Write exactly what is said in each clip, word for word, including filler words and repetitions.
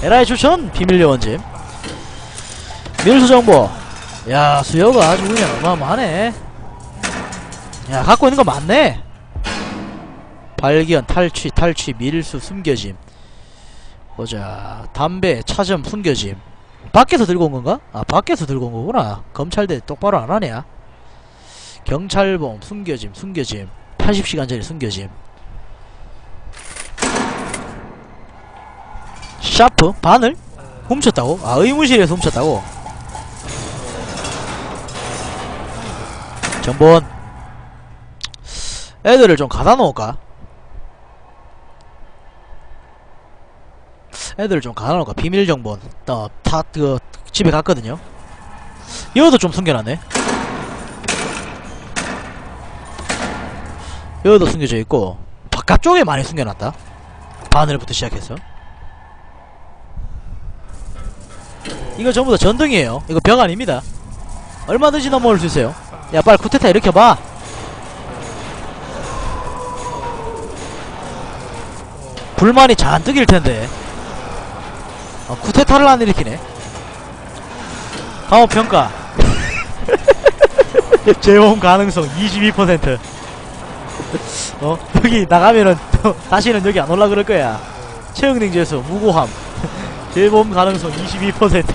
에라이 추천 비밀요원집. 밀수정보. 야, 수요가 아주 그냥 어마어마하네. 야, 갖고 있는 거 많네. 발견, 탈취, 탈취, 밀수, 숨겨짐. 보자. 담배, 차점, 숨겨짐. 밖에서 들고 온 건가? 아, 밖에서 들고 온 거구나. 검찰대 똑바로 안 하냐? 경찰범, 숨겨짐, 숨겨짐. 팔십 시간짜리 숨겨짐. 샤프? 바늘? 훔쳤다고? 아, 의무실에서 훔쳤다고? 전본. 애들을 좀 가다 놓을까? 애들을 좀 가다 놓을까? 비밀 정본. 어, 다, 그, 집에 갔거든요? 이것도 좀 숨겨놨네? 이것도 숨겨져 있고, 바깥쪽에 많이 숨겨놨다? 바늘부터 시작해서. 이거 전부 다 전등이에요. 이거 벽 아닙니다. 얼마든지 넘어올 수 있어요. 야, 빨리 쿠데타 일으켜봐. 불만이 잔뜩 일텐데. 어, 쿠데타를 안 일으키네. 다음 평가. 재범 가능성 이십이 퍼센트. 어? 여기 나가면은 다시는 여기 안 올라 그럴 거야. 최응ning 죄수 무고함. 재범 가능성 이십이 퍼센트.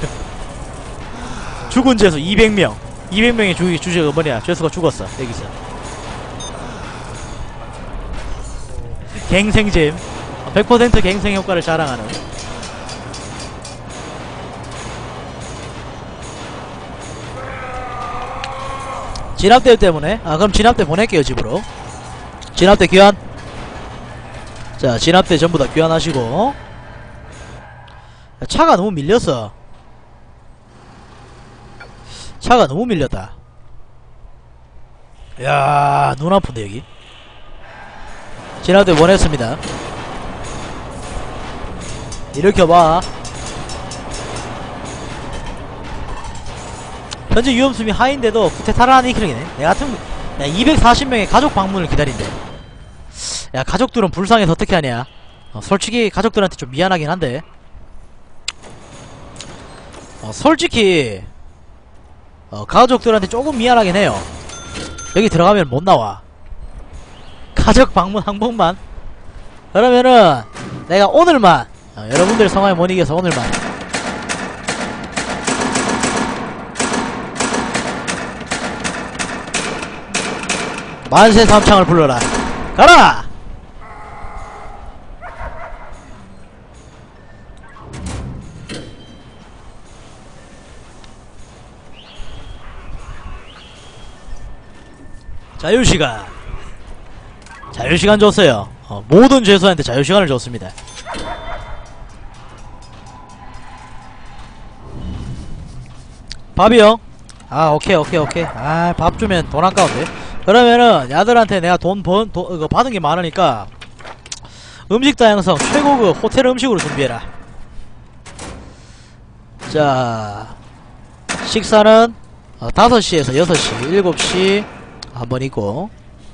죽은 죄수 이백 명. 이백 명의 주, 주제가 뭐냐? 죄수가 죽었어. 여기서. 갱생잼. 백 퍼센트 갱생 효과를 자랑하는. 진압대 때문에? 아, 그럼 진압대 보낼게요, 집으로. 진압대 귀환. 자, 진압대 전부 다 귀환하시고. 차가 너무 밀렸어. 차가 너무 밀렸다. 야, 눈 아픈데 여기. 진압대 보냈습니다. 일으켜봐. 현재 위험수위 하인데도 쿠데타를 하는 이기네. 내 같은 야, 이백사십 명의 가족 방문을 기다린대. 야, 가족들은 불쌍해서 어떻게 하냐. 어, 솔직히 가족들한테 좀 미안하긴 한데. 어, 솔직히 어, 가족들한테 조금 미안하긴 해요. 여기 들어가면 못 나와. 가족 방문 한 번만. 그러면은 내가 오늘만 어, 여러분들 상황에 못 이겨서 오늘만 만세 삼창을 불러라. 가라! 자유시간. 자유시간 줬어요. 어, 모든 죄수한테 자유시간을 줬습니다. 밥이요? 아, 오케이 오케이 오케이. 아, 밥 주면 돈 아까운데. 그러면은 야들한테 내가 돈 번, 돈, 이거 받은 게 많으니까 음식 다양성 최고급 호텔 음식으로 준비해라. 자, 식사는 어, 다섯 시에서 여섯 시, 일곱 시 한 번 있고,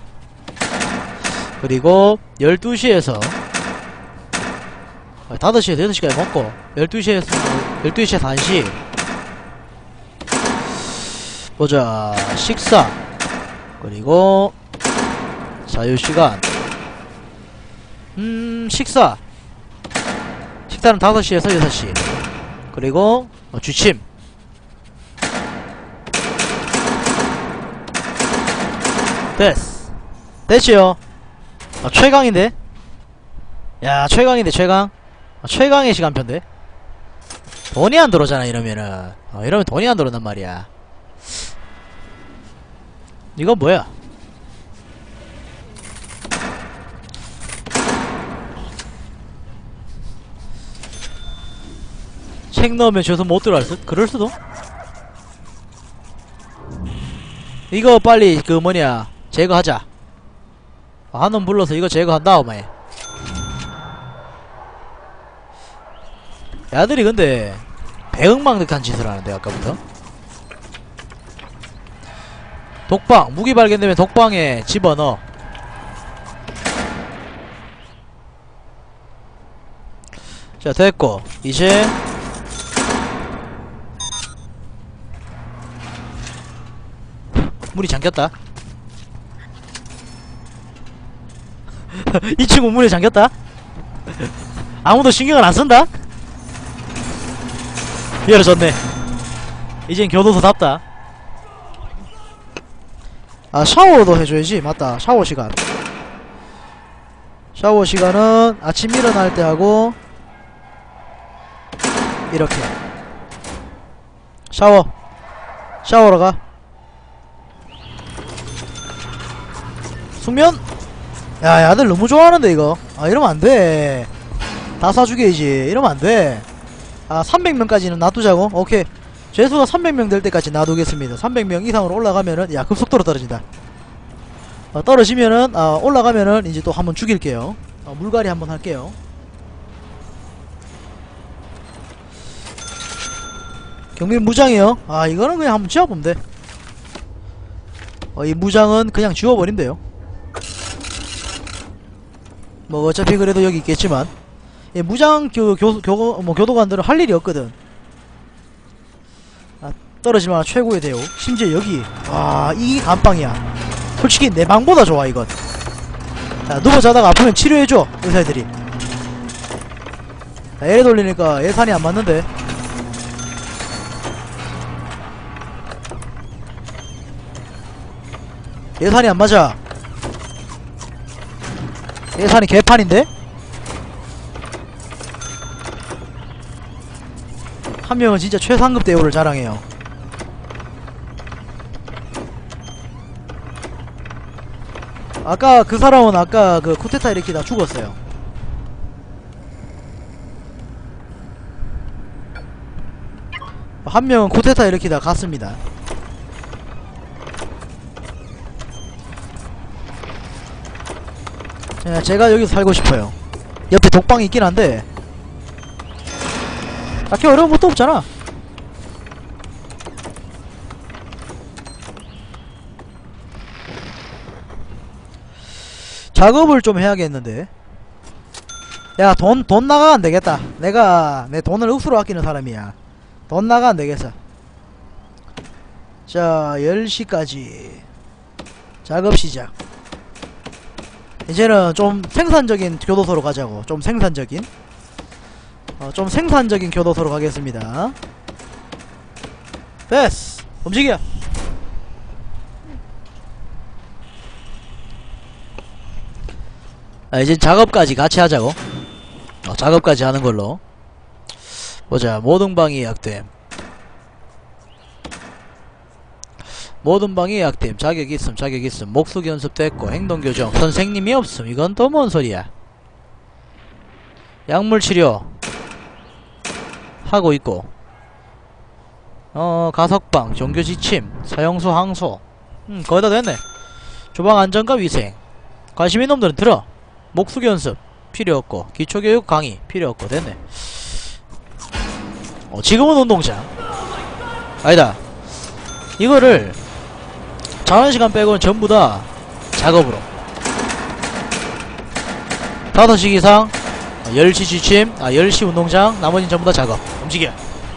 그리고 열두 시에서 어, 다섯 시에서 여섯 시까지 먹고, 열두 시에서 열두 시에서 한 시 보자. 식사 그리고 자유시간. 음 식사 식사는 다섯 시에서 여섯 시. 그리고 어, 주침. 됐어. 됐지요. 아, 최강인데? 야, 최강인데 최강. 아, 최강의 시간표인데? 돈이 안 들어오잖아 이러면은. 어, 이러면 돈이 안 들어온단 말이야. 이건 뭐야? 책 넣으면 죄수 못 들어갈 듯? 그럴 수도? 이거 빨리 그 뭐냐 제거하자. 한놈 불러서 이거 제거한 다음에. 야들이 근데 배응망덕한 짓을 하는데 아까부터. 독방 무기 발견되면 독방에 집어넣어. 자, 됐고 이제 문이 잠겼다. 이 친구 문에 잠겼다. 아무도 신경을 안 쓴다. 열어졌네. 이젠 교도소답다. 아, 샤워도 해줘야지. 맞다, 샤워 시간. 샤워 시간은 아침 일어날 때 하고 이렇게 샤워 샤워로 가. 숙면. 야, 야들 너무 좋아하는데 이거. 아, 이러면 안돼. 다 사주게이지. 이러면 안돼. 아, 삼백 명까지는 놔두자고. 오케이, 죄수가 삼백 명 될 때까지 놔두겠습니다. 삼백 명 이상으로 올라가면은, 야, 급속도로 떨어진다. 어, 떨어지면은, 어, 올라가면은 이제 또 한번 죽일게요. 어, 물갈이 한번 할게요. 경비는 무장이요. 아, 이거는 그냥 한번 지워보면 돼. 어, 이 무장은 그냥 지워버린대요. 뭐 어차피 그래도 여기 있겠지만, 예, 무장 교, 교, 교, 뭐 교도관들은 할 일이 없거든. 아, 떨어지면 최고의 대우. 심지어 여기, 와, 이게 감방이야. 솔직히 내 방보다 좋아 이건. 자, 누워 자다가 아프면 치료해줘 의사들이. 자, 얘를 돌리니까 예산이 안 맞는데. 예산이 안 맞아. 예산이 개판인데? 한 명은 진짜 최상급 대우를 자랑해요. 아까 그 사람은 아까 그 쿠데타 일으키다 죽었어요. 한 명은 쿠데타 일으키다 갔습니다. 제가 여기서 살고 싶어요. 옆에 독방이 있긴 한데 딱히 어려운 것도 없잖아. 작업을 좀 해야겠는데. 야, 돈, 돈 나가 안되겠다. 내가 내 돈을 억수로 아끼는 사람이야. 돈 나가 안되겠어. 자, 열 시까지 작업 시작. 이제는 좀 생산적인 교도소로 가자고. 좀 생산적인 어, 좀 생산적인 교도소로 가겠습니다. 됐어, 움직여. 아, 이제 작업까지 같이 하자고. 어, 작업까지 하는 걸로. 보자. 모든 방이 예약됨. 모든 방이 예약됨. 자격 있음, 자격 있음. 목숙 연습됐고, 행동 교정. 선생님이 없음. 이건 또 뭔 소리야. 약물 치료 하고 있고, 어, 가석방, 종교 지침, 사형수 항소. 음, 거의 다 됐네. 주방 안전과 위생. 관심 있는 놈들은 들어. 목숙 연습 필요 없고, 기초교육 강의 필요 없고. 됐네. 어, 지금은 운동장. 아니다, 이거를 자는시간 빼고는 전부 다 작업으로. 다섯 시 이상 열 시 지침, 아 열 시 운동장, 나머지는 전부 다 작업. 움직여.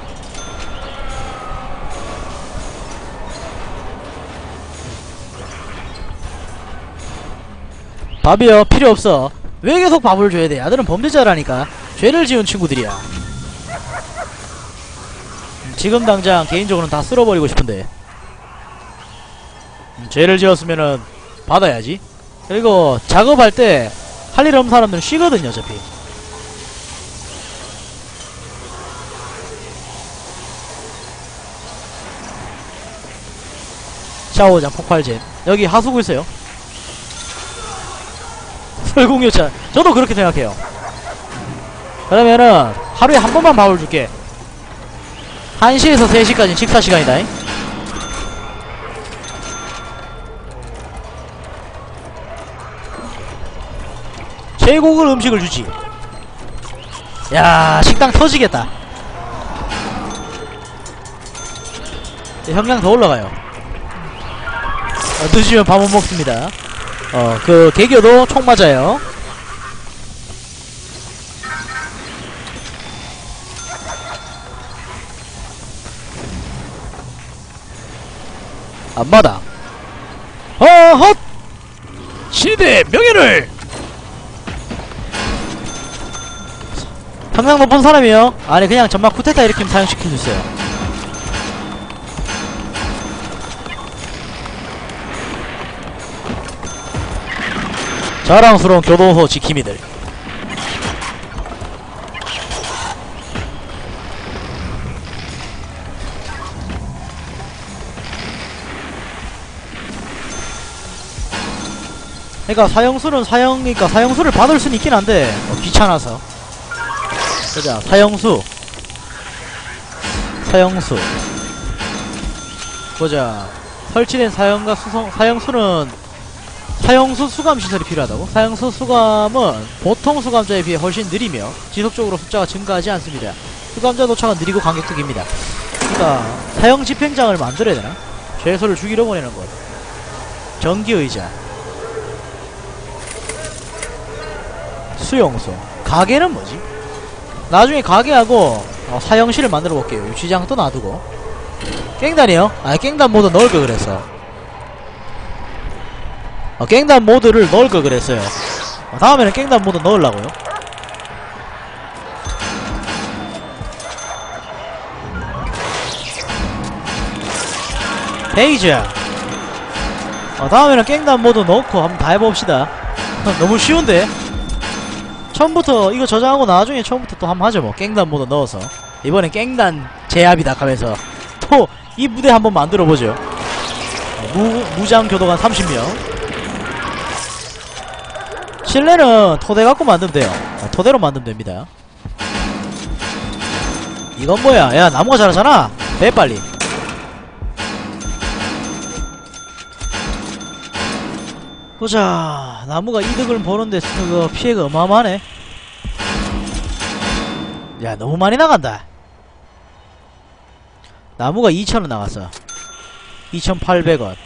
밥이요? 필요 없어. 왜 계속 밥을 줘야 돼? 아들은 범죄자라니까. 죄를 지은 친구들이야. 지금 당장 개인적으로는 다 쓸어버리고 싶은데. 음, 죄를 지었으면은 받아야지. 그리고 작업할 때 할 일 없는 사람들은 쉬거든요 어차피. 샤워장 폭발젠. 여기 하수구 있어요. 설국열차. 저도 그렇게 생각해요. 그러면은 하루에 한 번만 밥을 줄게. 한 시에서 세 시까지는 식사 시간이다. 최고급 음식을 주지. 야, 식당 터지겠다. 형량 더 올라가요. 어, 늦으면 밥 못 먹습니다. 어, 그 개교도 총 맞아요. 앞마당. 어헛! 시대 명예를! 평상 높은 사람이요? 아니 그냥 점막 쿠데타 일으키면 사용시켜주세요. 자랑스러운 교도소 지킴이들. 그러니까 사형수는 사형이니까 사형수를 받을 수는 있긴 한데 어, 귀찮아서. 보자. 사형수 사형수 보자. 설치된 사형과 수성, 사형수는 사형수 수감 시설이 필요하다고? 사형수 수감은 보통 수감자에 비해 훨씬 느리며 지속적으로 숫자가 증가하지 않습니다. 수감자 도착은 느리고 간격도 깁니다. 그러니까 사형 집행장을 만들어야 되나? 죄수를 죽이러 보내는 것. 전기의자, 수용소, 가게는 뭐지? 나중에 가게하고 어, 사형실을 만들어 볼게요. 유치장 또 놔두고. 깽단이요? 아, 깽단 모드 넣을 걸 그랬어. 어, 깽단 모드를 넣을 걸 그랬어요. 어, 다음에는 깽단 모드 넣으려고요. 페이지. 어, 다음에는 깽단 모드 넣고 한번 다 해봅시다. 너무 쉬운데? 처음부터 이거 저장하고 나중에 처음부터 또 한번 하죠 뭐. 깽단 모드 넣어서 이번엔 깽단 제압이다 하면서 또 이 무대 한번 만들어보죠. 어, 무, 무장교도관 삼십 명. 실내는 토대 갖고 만들면 돼요. 어, 토대로 만들면 됩니다. 이건 뭐야? 야, 나무가 자라잖아. 배 빨리. 보자. 나무가 이득을 보는데 그거 피해가 어마어마하네. 야, 너무 많이 나간다. 나무가 이천 원 나갔어. 이천팔백 원.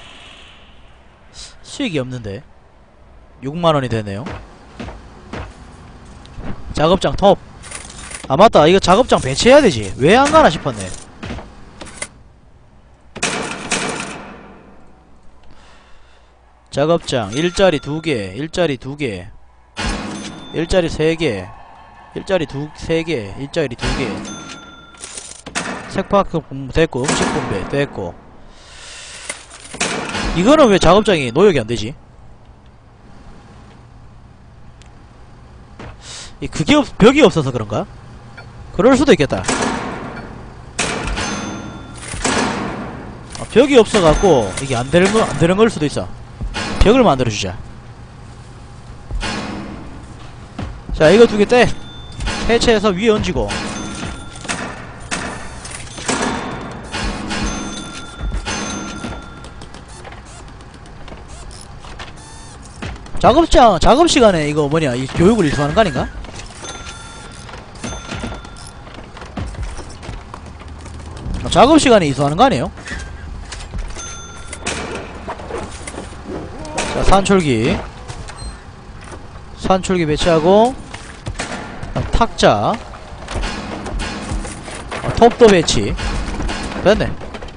수익이 없는데 육만 원이 되네요. 작업장 톱. 아 맞다, 이거 작업장 배치해야 되지. 왜 안 가나 싶었네. 작업장 일자리 두 개, 일자리 두 개, 일자리 세 개, 일자리 두, 세 개, 일자리 두 개. 색파크 됐고, 음식 분배 됐고. 이거는 왜 작업장이 노역이 안 되지? 이 그게 없, 벽이 없어서 그런가? 그럴 수도 있겠다. 아, 벽이 없어갖고 이게 안 되는 거, 안 되는 걸 수도 있어. 벽을 만들어주자. 자, 이거 두 개 떼. 해체해서 위에 얹이고. 작업장, 작업시간에 이거 뭐냐, 이 교육을 이수하는 거 아닌가? 아, 작업시간에 이수하는 거 아니에요? 자, 산출기. 산출기 배치하고, 탁자. 어, 톱도 배치. 됐네.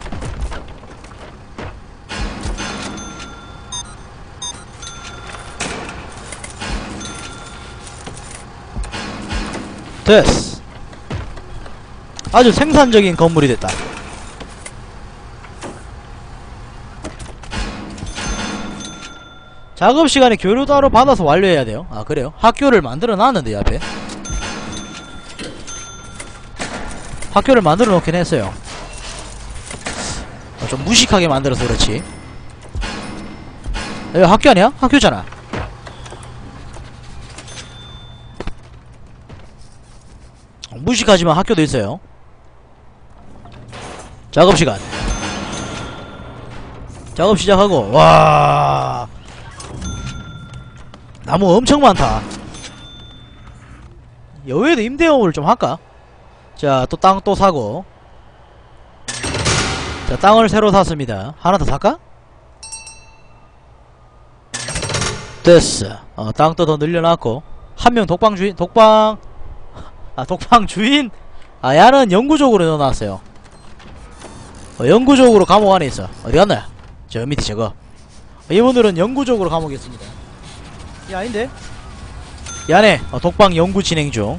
됐어. 아주 생산적인 건물이 됐다. 작업시간에 교류 따로 받아서 완료해야 돼요. 아 그래요? 학교를 만들어 놨는데 앞에 학교를 만들어 놓긴 했어요. 어, 좀 무식하게 만들어서 그렇지. 여기 학교 아니야? 학교잖아. 무식하지만 학교도 있어요. 작업시간. 작업 시작하고. 와, 나무 엄청 많다. 여기에도 임대업을 좀 할까? 자, 또 땅 또 사고. 자, 땅을 새로 샀습니다. 하나 더 살까? 됐어. 어, 땅도 더 늘려놨고. 한 명 독방 주인, 독방. 아, 독방 주인? 아, 야는 영구적으로 넣어놨어요. 어, 영구적으로 감옥 안에 있어. 어디 갔나? 저 밑에 저거. 이분들은 영구적으로 감옥이었습니다. 이 아닌데? 이 안에 어, 독방 연구 진행 중.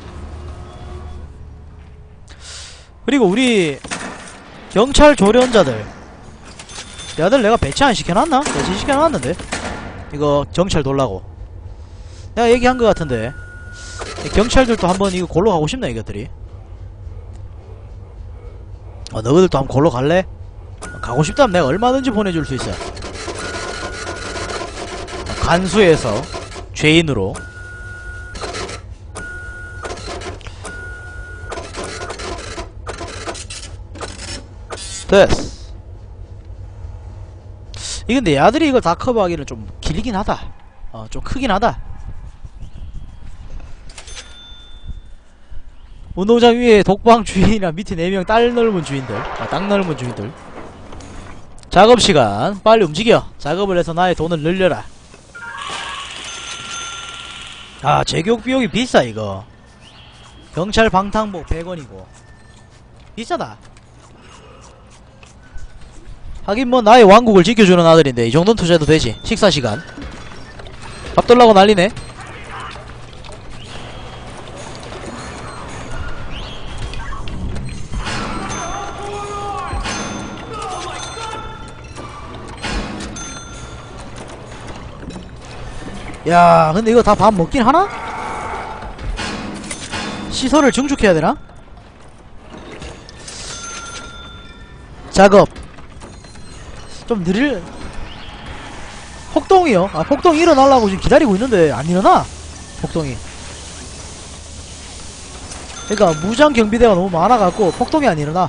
그리고 우리 경찰 조련자들, 야들 내가 배치 안 시켜놨나? 배치 시켜놨는데 이거 경찰 돌라고 내가 얘기한 것 같은데, 경찰들도 한번 이거 골로 가고 싶네 이것들이. 어, 너희들도 한번 골로 갈래? 가고 싶다면 내가 얼마든지 보내줄 수 있어. 간수에서 죄인으로. 됐어. 이 근데 야들이 이걸 다 커버하기는 좀 길긴 하다. 어, 좀 크긴 하다. 운동장 위에 독방 주인이랑 밑에 네 명 딸 넓은 주인들, 아, 땅 넓은 주인들. 작업시간 빨리 움직여. 작업을 해서 나의 돈을 늘려라. 아, 제격 비용이 비싸 이거. 경찰 방탄복 백 원이고 비싸다. 하긴 뭐 나의 왕국을 지켜주는 아들인데 이 정도는 투자해도 되지. 식사시간 밥 돌라고 난리네. 야, 근데 이거 다 밥 먹긴 하나? 시설을 증축해야 되나? 작업 좀 느릴. 폭동이요? 아, 폭동이 일어나려고 지금 기다리고 있는데 안 일어나 폭동이. 그러니까 무장 경비대가 너무 많아갖고 폭동이 안 일어나.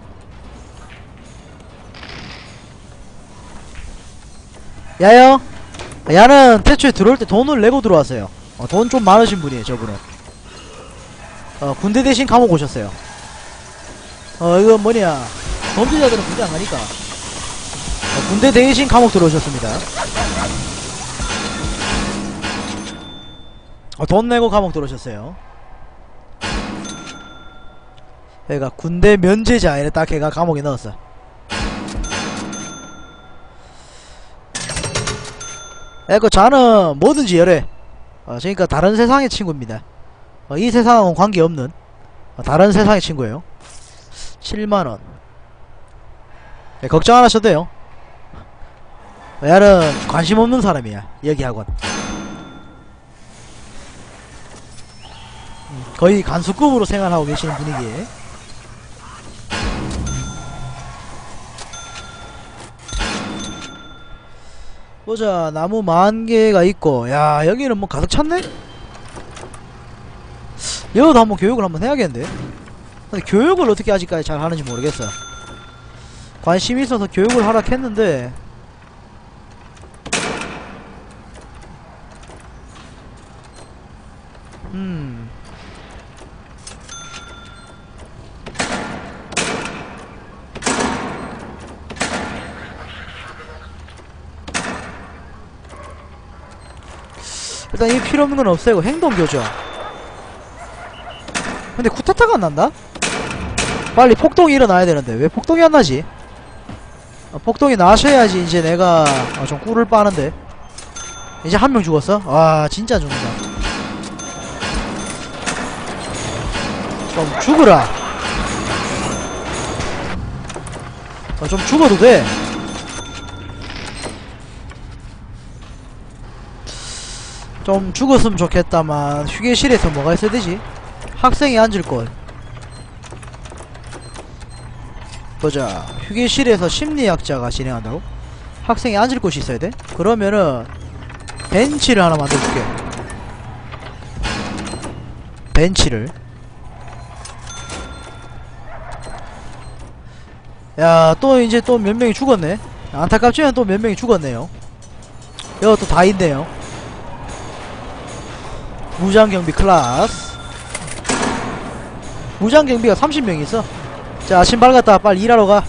야요, 야는 태초에 들어올 때 돈을 내고 들어왔어요. 어, 돈 좀 많으신 분이에요 저분은. 어, 군대 대신 감옥 오셨어요. 어, 이거 뭐냐, 범죄자들은 군대 안 가니까 어, 군대 대신 감옥 들어오셨습니다. 어, 돈 내고 감옥 들어오셨어요. 얘가 군대 면제자 이래 딱 걔가 감옥에 넣었어. 에그 자는 뭐든지 열해. 어, 그러니까 다른 세상의 친구입니다. 어, 이 세상하고는 관계없는 어, 다른 세상의 친구예요. 칠만원. 네, 걱정 안 하셔도 돼요. 어, 얘는 관심 없는 사람이야 여기 학원. 음, 거의 간수급으로 생활하고 계시는 분위기에. 보자, 나무 만 개가 있고. 야, 여기는 뭐 가득 찼네? 여기도 한번 교육을 한번 해야겠는데? 근데 교육을 어떻게 아직까지 잘 하는지 모르겠어. 관심이 있어서 교육을 하라 했는데 음 일단 이 필요없는 건 없애고 행동 교정. 근데 쿠데타가 안 난다? 빨리 폭동이 일어나야 되는데 왜 폭동이 안 나지? 어, 폭동이 나셔야지 이제 내가 어, 좀 꿀을 빠는데. 이제 한 명 죽었어? 와, 진짜 죽는다. 좀 죽으라. 어, 좀 죽어도 돼. 좀 죽었으면 좋겠다만 휴게실에서 뭐가 있어야 되지? 학생이 앉을 곳. 보자, 휴게실에서 심리학자가 진행한다고? 학생이 앉을 곳이 있어야 돼? 그러면은 벤치를 하나 만들어줄게. 벤치를. 야, 또 이제 또 몇 명이 죽었네. 안타깝지만 또 몇 명이 죽었네요. 이거 또 다 있네요. 무장경비 클래스. 무장경비가 삼십 명 있어. 자, 아침 밝았다. 빨리 일하러 가.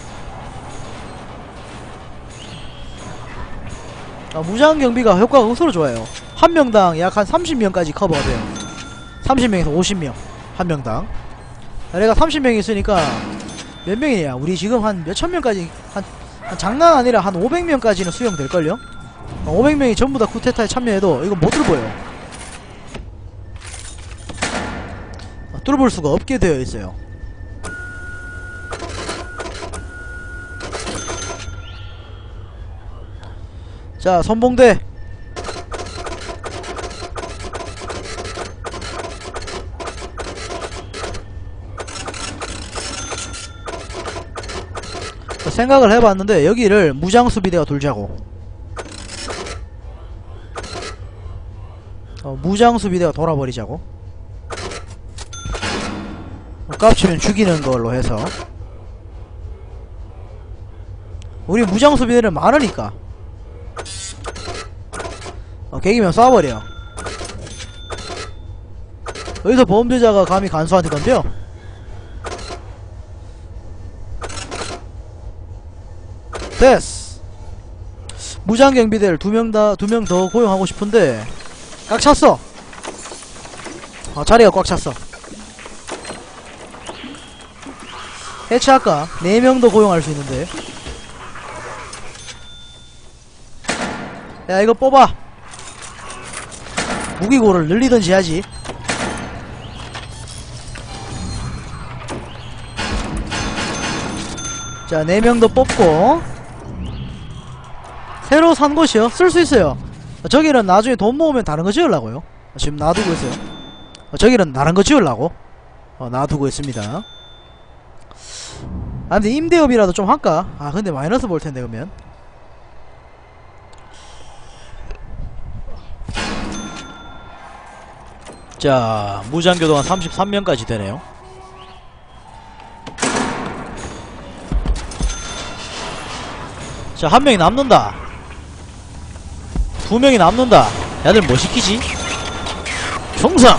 아, 무장경비가 효과가 억수로 좋아요. 한 명당 약 한 삼십 명까지 커버가 돼요. 삼십 명에서 오십 명 한 명당. 자, 내가 삼십 명 있으니까 몇 명이냐, 우리 지금 한 몇천 명까지, 한 장난 아니라 한 오백 명까지는 수용될걸요? 오백 명이 전부 다 쿠데타에 참여해도 이거 못 뚫어요. 뚫어볼 수가 없게 되어 있어요. 자, 선봉대. 생각을 해봤는데 여기를 무장수비대가 돌자고. 어, 무장수비대가 돌아버리자고. 어, 깝치면 죽이는 걸로 해서. 우리 무장수비대는 많으니까 어, 개기면 쏴버려. 여기서 범죄자가 감히 간수한테 덤벼? 됐어. 무장경비대를 두 명 다, 두 명 더 고용하고 싶은데 꽉 찼어. 어, 자리가 꽉 찼어. 해체할까? 네 명 더 고용할 수 있는데. 야, 이거 뽑아. 무기고를 늘리던지 하지. 자, 네 명 더 뽑고. 새로 산 곳이요? 쓸 수 있어요. 저기는 나중에 돈 모으면 다른 거 지으려고요. 지금 놔두고 있어요. 저기는 다른 거 지으려고 어, 놔두고 있습니다. 아, 근데 임대업이라도 좀 할까? 아, 근데 마이너스 볼 텐데, 그러면. 자, 무장교도관 삼십삼 명까지 되네요. 자, 한 명이 남는다. 두 명이 남는다. 야들 뭐 시키지? 총상!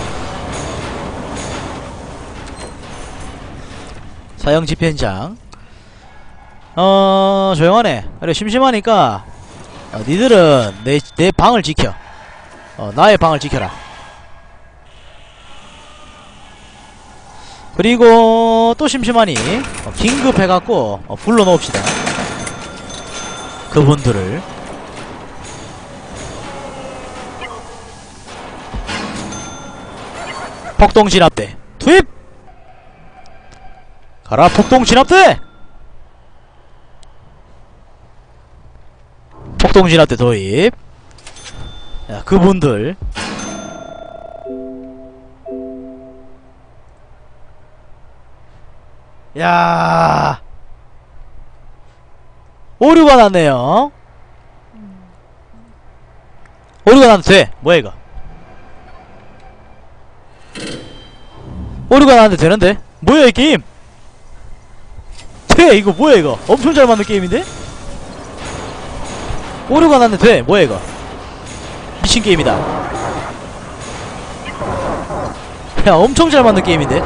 사형 집행장. 어, 조용하네. 그래, 심심하니까, 어, 니들은 내, 내 방을 지켜. 어, 나의 방을 지켜라. 그리고 또 심심하니, 어, 긴급해갖고, 어, 불러놓읍시다. 그분들을. 폭동진압대 투입! 가라, 폭동진압대! 폭동진압대 도입. 야, 그분들 야, 오류가 났네요. 오류가 났는데 돼. 뭐야 이거? 오류가 났는데 되는데? 뭐야 이 게임? 돼. 이거 뭐야 이거? 엄청 잘 만든 게임인데? 오류가 났는데 돼. 뭐야 이거? 미친 게임이다. 야, 엄청 잘 만든 게임인데?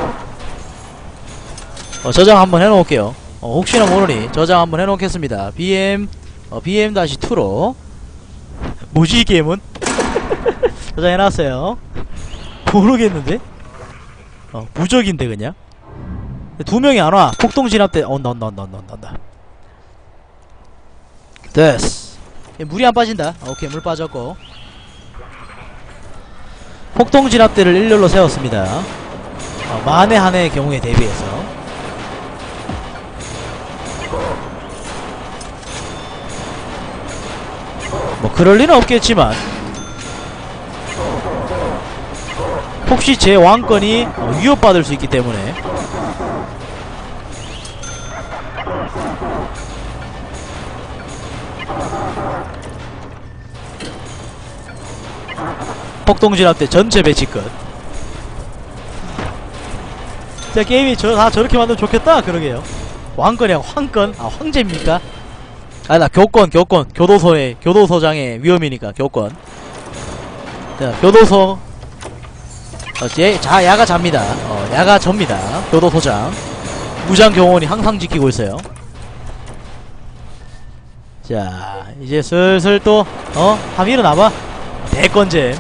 어, 저장 한번 해놓을게요. 어, 혹시나 모르니 저장 한번 해놓겠습니다. 비엠 어, 비엠-이로 뭐지 이 게임은? 저장해놨어요. 모르겠는데? 어, 무적인데 그냥? 두 명이 안와. 폭동진압대. 어, 온다 온다 온다 온다 온다. 됐어. 물이 안 빠진다. 오케이, 물 빠졌고. 폭동진압대를 일렬로 세웠습니다. 어, 만에 한 해의 경우에 대비해서. 뭐 그럴 리는 없겠지만, 혹시 제 왕권이 어, 위협받을 수 있기 때문에. 폭동진압대 전체 배치 끝. 자, 게임이 저, 다 저렇게 만들면 좋겠다. 그러게요. 왕권이야, 황권? 아, 황제입니까? 아, 나 교권, 교권. 교도소의, 교도소장의 위험이니까, 교권. 자, 교도소. 어, 제, 자, 야가 잡니다. 어, 야가 접니다. 교도소장. 무장경호원이 항상 지키고 있어요. 자, 이제 슬슬 또, 어? 함 일어나봐. 대건잼.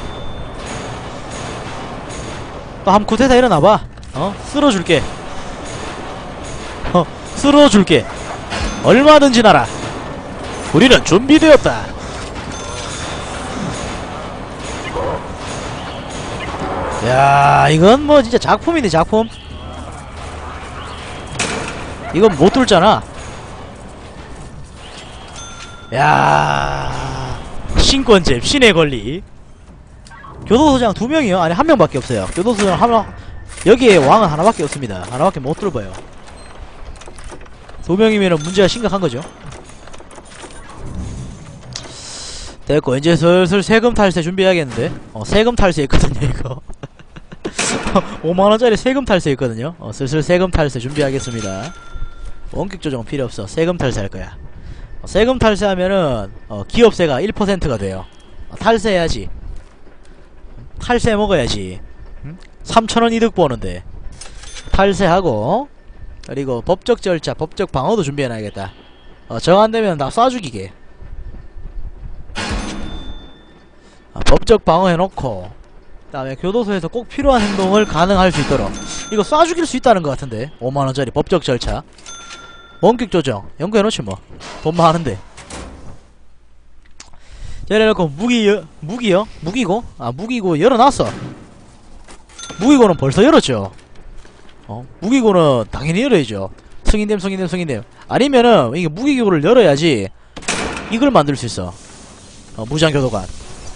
또 함 쿠데타 일어나봐. 어? 쓸어줄게. 어, 쓸어줄게. 얼마든지 나라. 우리는 준비되었다. 야, 이건 뭐 진짜 작품이네, 작품. 이건 못 뚫잖아. 야, 신권잼, 신의 권리. 교도소장 두 명이요? 아니, 한 명밖에 없어요. 교도소장 하나, 여기에 왕은 하나밖에 없습니다. 하나밖에 못 뚫어봐요. 두 명이면은 문제가 심각한 거죠. 됐고, 이제 슬슬 세금 탈세 준비해야겠는데? 어, 세금 탈세 있거든요, 이거. 오만원짜리 세금 탈세 있거든요. 어, 슬슬 세금 탈세 준비하겠습니다. 원격 조정 필요 없어. 세금 탈세 할 거야. 어, 세금 탈세하면은, 어, 기업세가 일 퍼센트가 돼요. 어, 탈세해야지. 탈세 먹어야지. 응? 삼천원 이득 보는데. 탈세하고, 그리고 법적 절차, 법적 방어도 준비해놔야겠다. 어, 정 안되면 나 쏴 죽이게. 아, 법적 방어 해놓고, 그 다음에 교도소에서 꼭 필요한 행동을 가능할 수 있도록. 이거 쏴 죽일 수 있다는 것 같은데. 오만원짜리 법적 절차. 원격 조정 연구해놓지 뭐. 돈 많은데. 이래놓고 무기, 여, 무기요? 무기고? 아, 무기고 열어놨어. 무기고는 벌써 열었죠. 어? 무기고는 당연히 열어야죠. 승인됨, 승인됨, 승인됨. 아니면은 이게 무기고를 열어야지 이걸 만들 수 있어. 어, 무장교도관.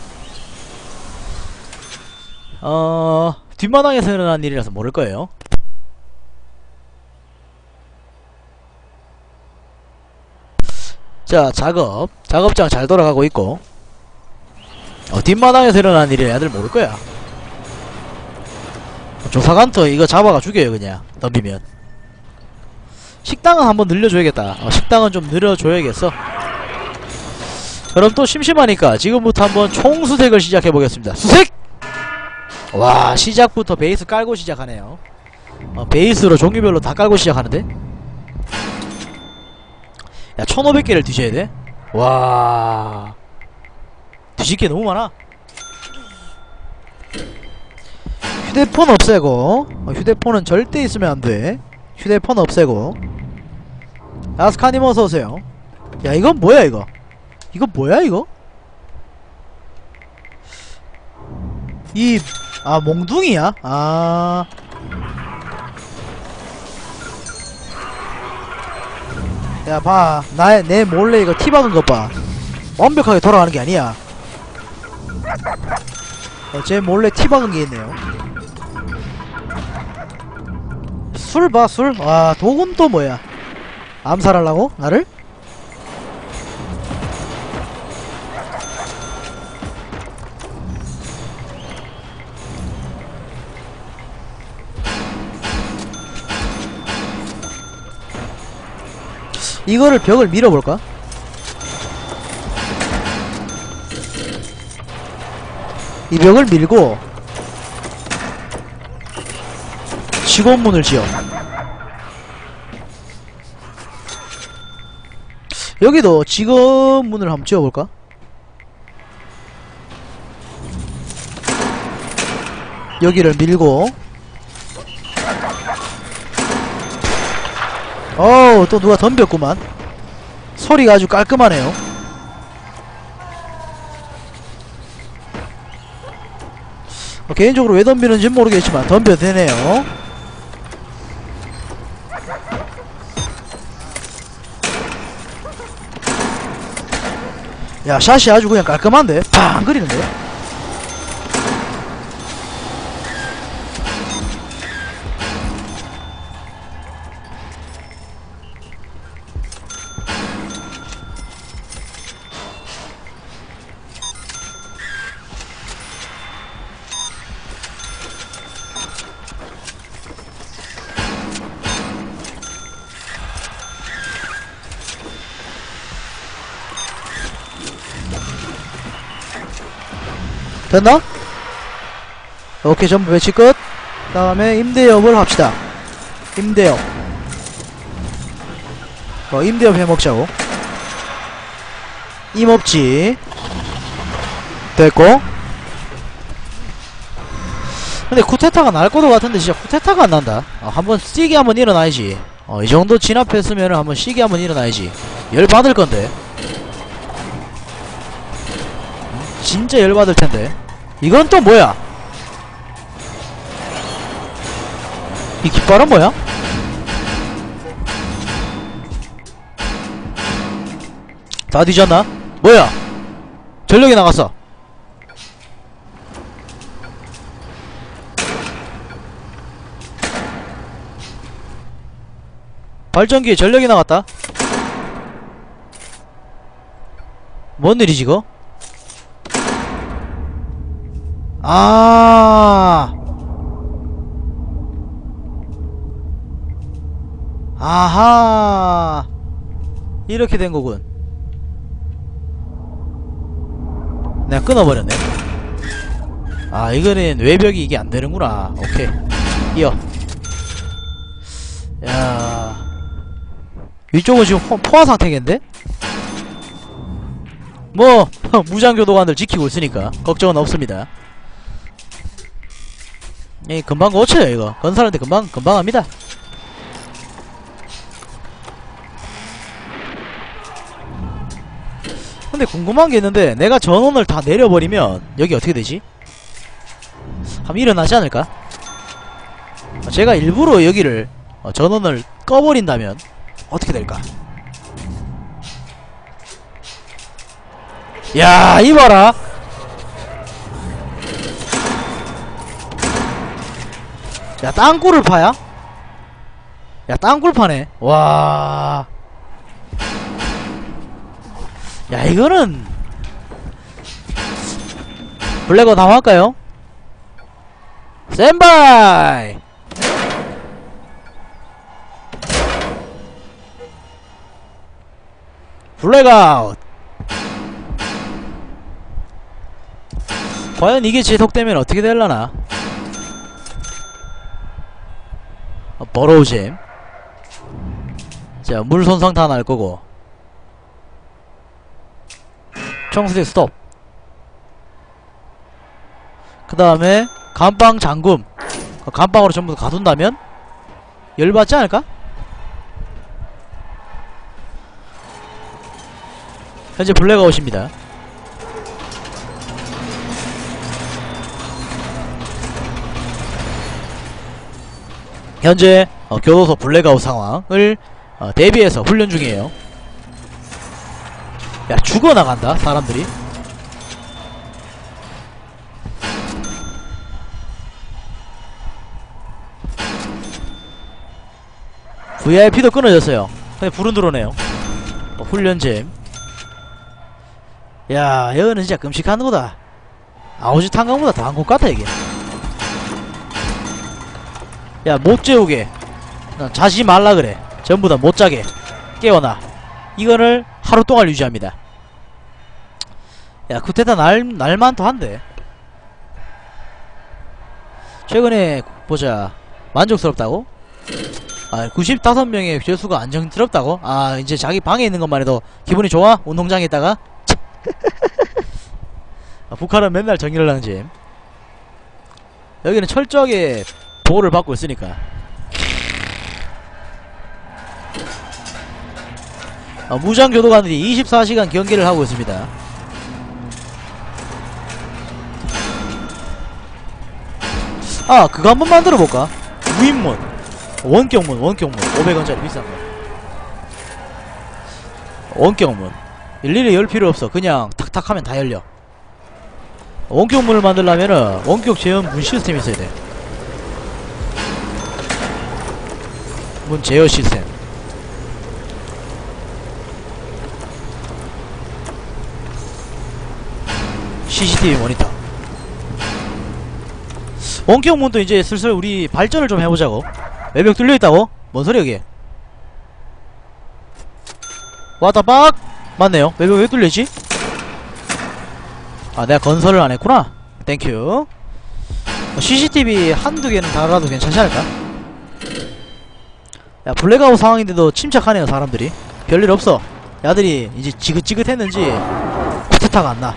어, 뒷마당에서 일어난 일이라서 모를 거예요. 자, 작업. 작업장 잘 돌아가고 있고. 어, 뒷마당에서 일어난 일이라 애들 모를 거야. 조사관터 이거 잡아가 죽여요, 그냥. 덤비면. 식당은 한번 늘려줘야겠다. 어, 식당은 좀 늘려줘야겠어. 그럼 또 심심하니까 지금부터 한번 총수색을 시작해보겠습니다. 수색! 와, 시작부터 베이스 깔고 시작하네요. 어, 베이스로 종류별로 다 깔고 시작하는데? 야, 천오백 개를 뒤져야 돼? 와, 뒤질 게 너무 많아. 휴대폰 없애고. 어, 휴대폰은 절대 있으면 안돼. 휴대폰 없애고. 아스카님 어서오세요. 야, 이건 뭐야 이거. 이거 뭐야 이거. 이, 아, 몽둥이야? 아, 야, 봐. 나의, 내 몰래 이거 티 박은 것 봐. 완벽하게 돌아가는 게 아니야. 어, 제 몰래 티 박은 게 있네요. 술 봐, 술. 와, 독은 또 뭐야. 암살하려고? 나를? 이거를 벽을 밀어볼까? 이 벽을 밀고 직원문을 지어. 여기도 직원문을 한번 지어볼까? 여기를 밀고. 어우, 또 누가 덤볐구만. 소리가 아주 깔끔하네요. 어, 개인적으로 왜 덤비는지는 모르겠지만 덤벼도 되네요. 야, 샷이 아주 그냥 깔끔한데? 팡 그리는데? 됐나? 오케이, 전부 배치 끝. 다음에 임대업을 합시다. 임대업. 어, 임대업 해먹자고. 임업지 됐고. 근데 쿠데타가 날 것도 같은데 진짜 쿠데타가 안 난다. 어, 한번 쓰게 한번 일어나야지. 어, 이 정도 진압했으면 한번 시계 한번 일어나야지. 열 받을 건데. 진짜 열 받을 텐데. 이건 또 뭐야? 이 깃발은 뭐야? 다 뒤졌나? 뭐야? 전력이 나갔어. 발전기에 전력이 나갔다. 뭔 일이지 이거? 아 아하 이렇게 된 거군. 내가 끊어버렸네. 아 이거는 외벽이 이게 안 되는구나. 오케이 이어. 야 이쪽은 지금 포, 포화 상태겠는데? 뭐 무장교도관들 지키고 있으니까 걱정은 없습니다. 이 금방 고쳐요. 이거 건설하는데 금방 금방 합니다. 근데 궁금한 게 있는데 내가 전원을 다 내려버리면 여기 어떻게 되지? 한번 일어나지 않을까? 제가 일부러 여기를 어, 전원을 꺼버린다면 어떻게 될까? 야 이봐라. 야 땅굴을 파야? 야 땅굴 파네. 와. 야 이거는 블랙아웃 한번 할까요? 샌바이. 블랙아웃. 과연 이게 지속되면 어떻게 될라나? 어, 버로우잼. 자 물 손상 다 날 거고. 청수대 스톱. 그 다음에 감방 잠금. 감방으로 전부 가둔다면 열받지 않을까? 현재 블랙아웃입니다. 현재 어, 교도소 블랙아웃 상황을 어, 대비해서 훈련 중이에요. 야 죽어나간다 사람들이. 브이아이피도 끊어졌어요. 근데 불은 들어오네요. 어, 훈련잼. 야 여기는 진짜 끔찍한 거다. 아오지 탄광보다 더한 것 같아 이게. 야 못 재우게 자지 말라 그래. 전부 다 못 자게 깨워놔. 이거를 하루 동안 유지합니다. 야 쿠데타 날 날만도 한데. 최근에 보자. 만족스럽다고? 아 구십오 명의 죄수가 안정스럽다고? 아 이제 자기 방에 있는 것만 해도 기분이 좋아? 운동장에 있다가? 아, 북한은 맨날 정의를 하는 집. 여기는 철저하게 보호를 받고 있으니까. 아, 무장교도관들이 이십사 시간 경계를 하고 있습니다. 아 그거 한번 만들어볼까? 무인문 원격문 원격문 오백 원짜리 비싼거. 원격문 일일이 열 필요 없어. 그냥 탁탁 하면 다 열려. 원격문을 만들려면은 원격 제어 문 시스템이 있어야 돼. 문 제어 시스템. 씨씨티비 모니터. 원격문도 이제 슬슬 우리 발전을 좀 해보자고. 외벽 뚫려있다고? 뭔 소리야 이게. 왔다 빡! 맞네요. 외벽 왜 뚫려있지? 아 내가 건설을 안했구나. 땡큐. 씨씨티비 한두 개는 달아도 괜찮지 않을까? 야 블랙아웃 상황인데도 침착하네요 사람들이. 별일 없어. 야들이 이제 지긋지긋했는지 쿠데타가 안나.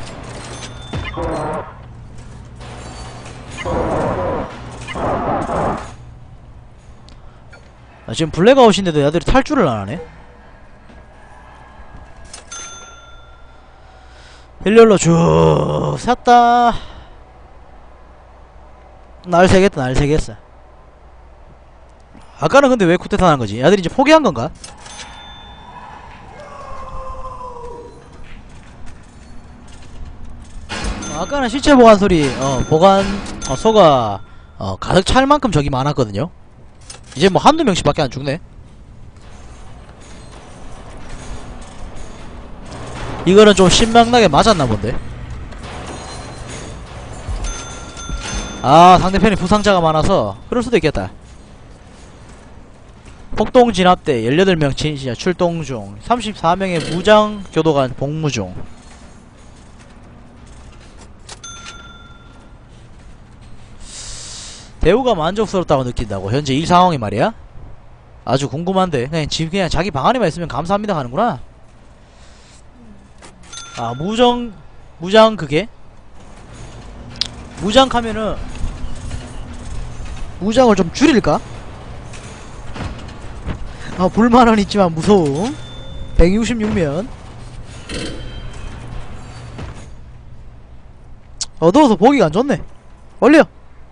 아, 지금 블랙아웃인데도 애들이 탈출을 안하네. 일렬로 쭉 샀다. 날 새겠다, 날 새겠어. 아까는 근데 왜 쿠데타 난거지? 애들이 이제 포기한건가? 아까는 시체 보관 소리, 어, 보관, 어, 소가, 어, 가득 찰 만큼 적이 많았거든요? 이제 뭐 한두 명씩 밖에 안 죽네? 이거는 좀 신명나게 맞았나 본데? 아, 상대편이 부상자가 많아서, 그럴 수도 있겠다. 폭동 진압대 열여덟 명 진시자 출동 중, 삼십사 명의 무장 교도관 복무 중. 대우가 만족스럽다고 느낀다고 현재 이 상황이 말이야? 아주 궁금한데 그냥 지금 그냥 자기 방 안에만 있으면 감사합니다 하는구나. 아 무정 무장 그게? 무장 하면은 무장을 좀 줄일까? 아 불만은 있지만 무서움. 백육십육 면 어두워서 보기가 안 좋네. 올려.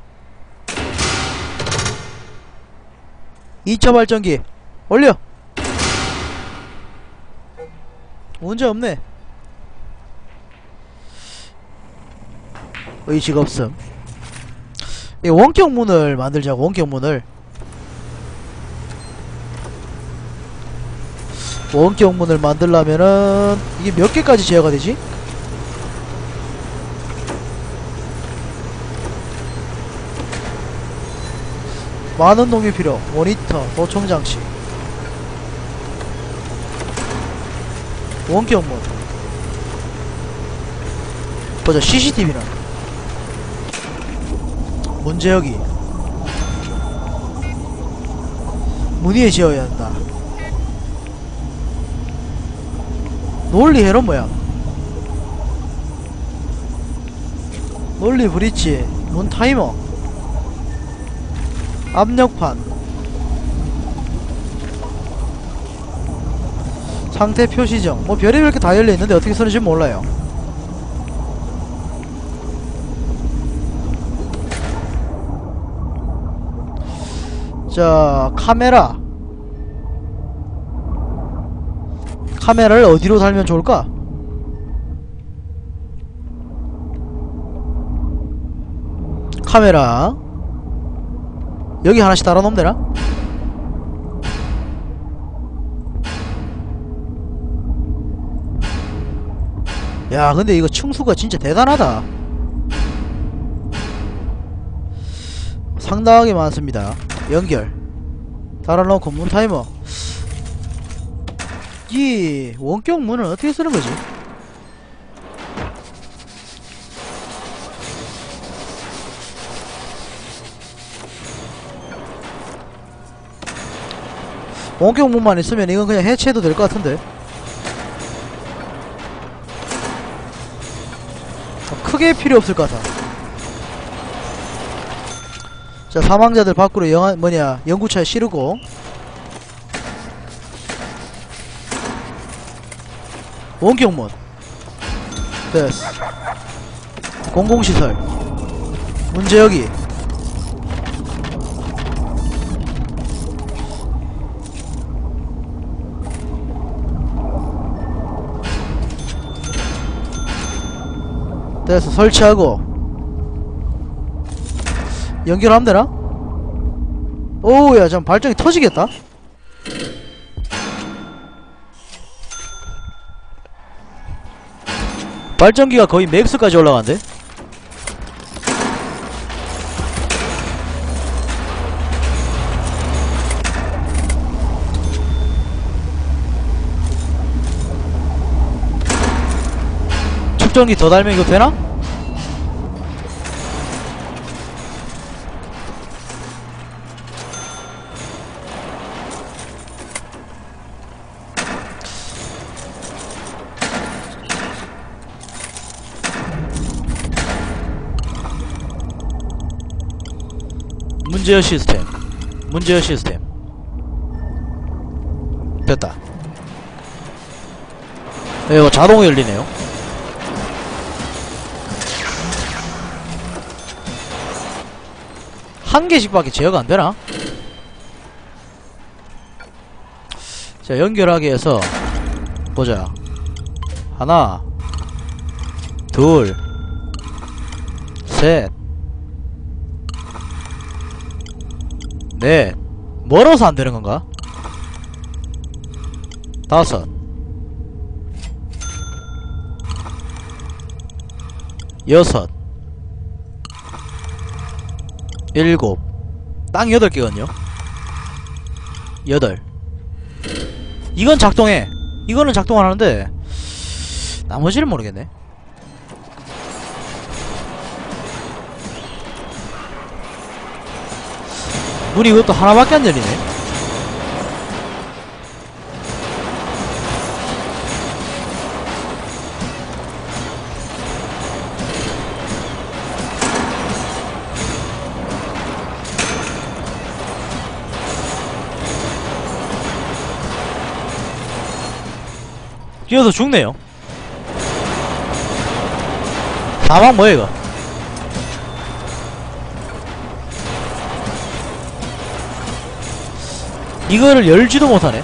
이 차 발전기 올려. 문제 없네. 의지가 없음. 이 원격 문을 만들자고. 원격 문을 원격 문을 만들려면은 이게 몇 개까지 제어가 되지? 많은 놈이 필요. 모니터, 도청장치, 원격문. 보자. 씨씨티비는 문제여기 문 위에 지어야 한다. 논리 해로 뭐야? 논리 브릿지, 문 타이머, 압력판, 상태 표시정. 뭐 별의별 게 다 열려있는데 어떻게 쓰는지 몰라요. 자 카메라. 카메라를 어디로 달면 좋을까? 카메라 여기 하나씩 달아놓으면 되나? 야 근데 이거 층수가 진짜 대단하다. 상당하게 많습니다. 연결 달아놓고 문 타이머. 이 원격 문은 어떻게 쓰는 거지? 원격 문만 있으면 이건 그냥 해체해도 될 것 같은데. 크게 필요 없을 것 같아. 자 사망자들 밖으로 영화 뭐냐 연구차에 실으고. 원격문 됐어. 공공시설 문제 여기. 됐어. 설치하고 연결하면 되나? 오우야 잠 발전기 터지겠다. 발전기가 거의 맥스까지 올라간대. 측정기 더 달면 이거 되나? 문제의 시스템 문제의 시스템 됐다. 이거 자동으로 열리네요. 한 개씩밖에 제어가 안 되나? 자, 연결하게 해서 보자. 하나, 둘, 셋, 넷. 멀어서 안 되는 건가? 다섯, 여섯, 일곱. 땅 여덟 개거든요. 여덟. 이건 작동해. 이거는 작동 안 하는데 나머지를 모르겠네. 문이 이것도 하나밖에 안 열리네. 뛰어서 죽네요. 사망 뭐야 이거? 이거를 열지도 못하네.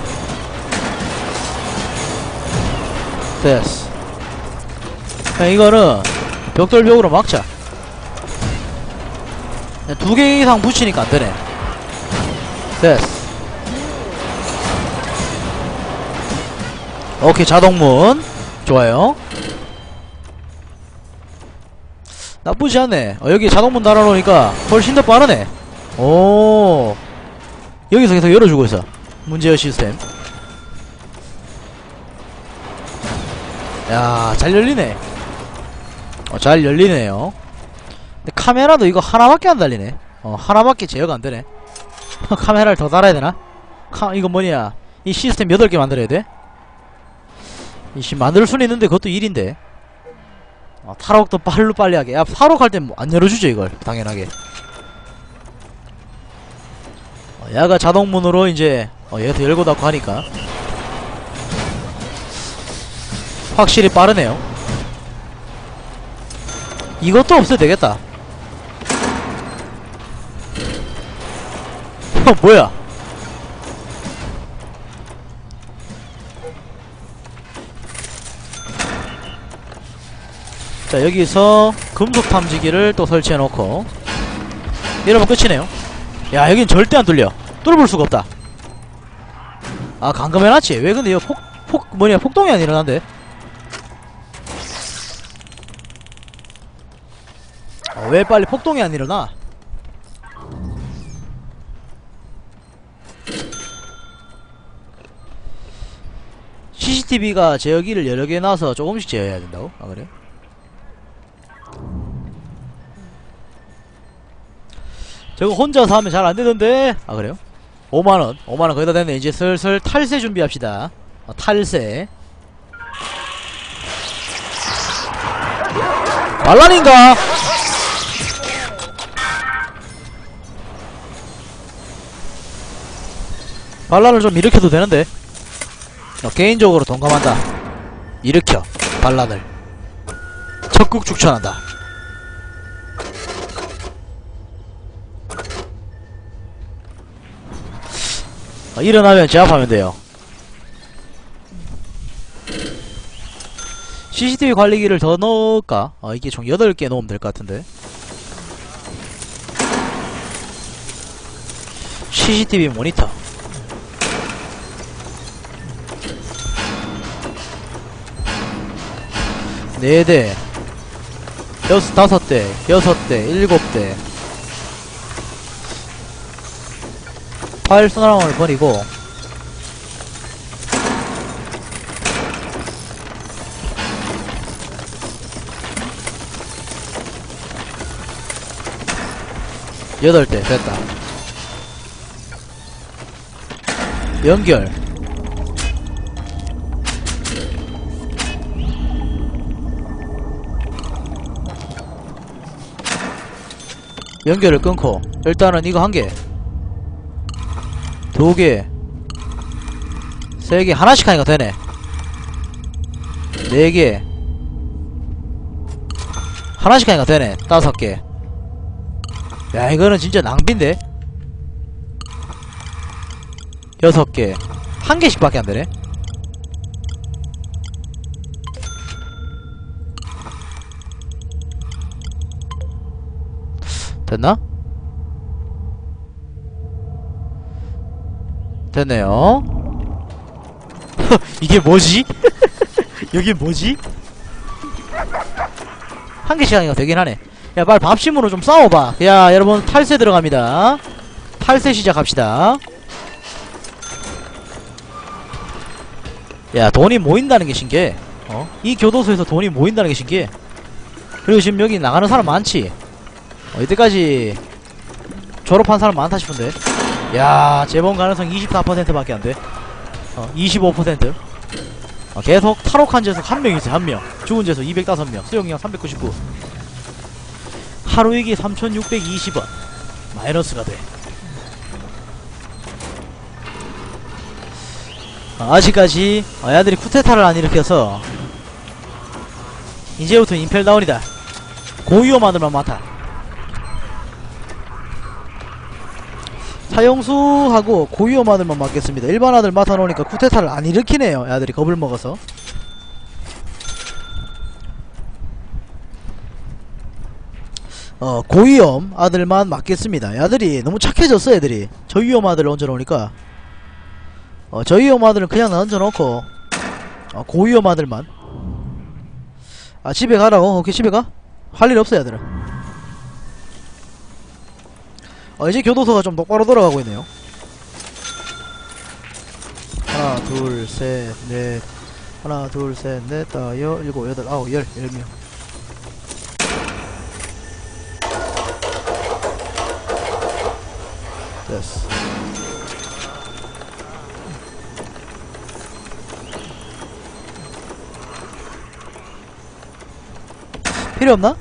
됐어. 그냥 이거는 벽돌벽으로 막자. 두 개 이상 붙이니까 안되네. 됐어. 오케이, 자동문 좋아요. 나쁘지 않네. 어, 여기 자동문 달아놓으니까 훨씬 더 빠르네. 오, 여기서 계속 열어주고 있어. 문제의 시스템. 야, 잘 열리네. 어, 잘 열리네요. 근데 카메라도 이거 하나밖에 안 달리네. 어, 하나밖에 제어가 안 되네. 카메라를 더 달아야 되나? 카, 이거 뭐냐? 이 시스템 여덟 개 만들어야 돼? 이씨, 만들 수는 있는데 그것도 일인데. 아, 탈옥도 빨로 빨리 하게. 야, 탈옥할 땐 뭐 안 열어주죠 이걸 당연하게. 어, 야가 자동문으로 이제 어, 얘도 열고 닫고 하니까 확실히 빠르네요. 이것도 없어도 되겠다. 어, 뭐야? 자, 여기서 금속 탐지기를 또 설치해놓고 이러면 끝이네요. 야, 여긴 절대 안 뚫려. 뚫을 수가 없다. 아, 감금해놨지. 왜 근데 이거 폭, 폭, 뭐냐, 폭동이 안 일어난대. 어, 왜 빨리 폭동이 안 일어나? 씨씨티비가 제어기를 여러 개 놔서 조금씩 제어해야 된다고? 아, 그래? 저거 혼자서 하면 잘 안되던데? 아, 그래요? 오만원. 오만원 거의 다 됐네. 이제 슬슬 탈세 준비합시다. 어, 탈세. 반란인가? 반란을 좀 일으켜도 되는데. 어, 개인적으로 동감한다. 일으켜 반란을. 적극 추천한다. 어, 일어나면 제압하면 돼요. 씨씨티비 관리기를 더 넣을까? 어, 이게 총 여덟 개 넣으면 될 것 같은데. 씨씨티비 모니터 네 대, 여섯, 다섯 대, 여섯 대, 일곱 대. 파일 순환을 버리고 여덟 대 됐다. 연결. 연결을 끊고 일단은 이거 한 개, 두 개, 세 개 하나씩 하니까 되네. 네 개 하나씩 하니까 되네. 다섯 개. 야, 이거는 진짜 낭비인데. 여섯 개 한 개씩 밖에 안 되네. 됐나? 됐네요. 이게 뭐지? 여기 뭐지? 한 개씩 하니까 되긴 하네. 야, 빨리 밥심으로 좀 싸워봐. 야, 여러분, 탈세 들어갑니다. 탈세 시작합시다. 야, 돈이 모인다는 게 신기해. 어? 이 교도소에서 돈이 모인다는 게 신기해. 그리고 지금 여기 나가는 사람 많지? 어, 이때까지 졸업한 사람 많다 싶은데. 야, 재본 가능성 이십사 퍼센트 밖에 안 돼. 어, 이십오 퍼센트. 어, 계속 탈옥한 재수 한 명 있어요, 한 명. 죽은 재수 이백오 명. 수용량 삼백구십구. 하루이기 삼천육백이십 원. 마이너스가 돼. 어, 아직까지 어, 야들이 쿠데타를 안 일으켜서 이제부터 임펠다운이다. 고위험하들만 많다. 사형수하고 고위험 아들만 맡겠습니다. 일반 아들 맡아놓으니까 쿠데타를 안 일으키네요. 야들이 겁을 먹어서. 어, 고위험 아들만 맡겠습니다. 야들이 너무 착해졌어. 애들이 저위험 아들을 얹어놓으니까 어, 저위험 아들은 그냥 얹어놓고 어, 고위험 아들만. 아, 집에 가라고? 오케이, 집에 가? 할 일 없어 야들은. 어, 이제 교도소가 좀 똑바로 돌아가고 있네요. 하나, 둘, 셋, 넷. 하나, 둘, 셋, 넷, 다, 여, 일곱, 여덟, 아홉, 열, 열 명. 됐어. 필요 없나?